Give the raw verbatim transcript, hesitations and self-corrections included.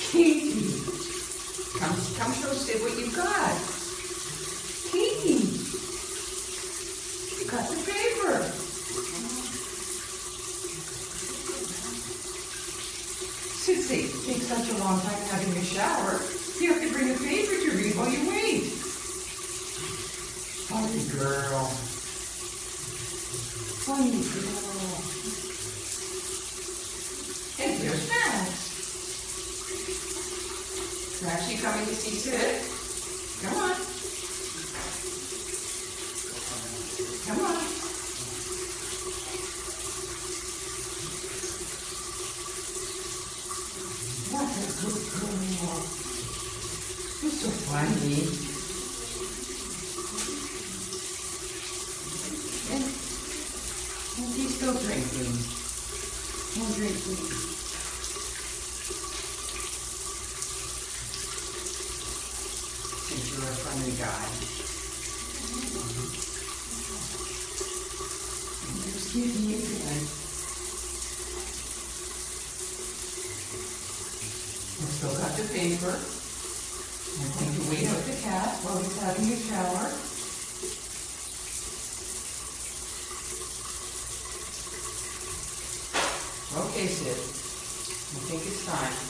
Katie, come, come show Sid what you've got. Katie, you got the paper. Sid takes takes such a long time having a shower. You have to bring a paper to read while you wait. Funny girl. Funny girl. And here's Max. Max, you coming to see Sid? Come on. Come on. What a good girl. You're so funny. And, and he's still drinking. More drinking. Since you're a funny guy. Excuse me again. We've still got the paper. I'm going to wait out the cat while he's having a shower. Okay, Sid. I think it's time.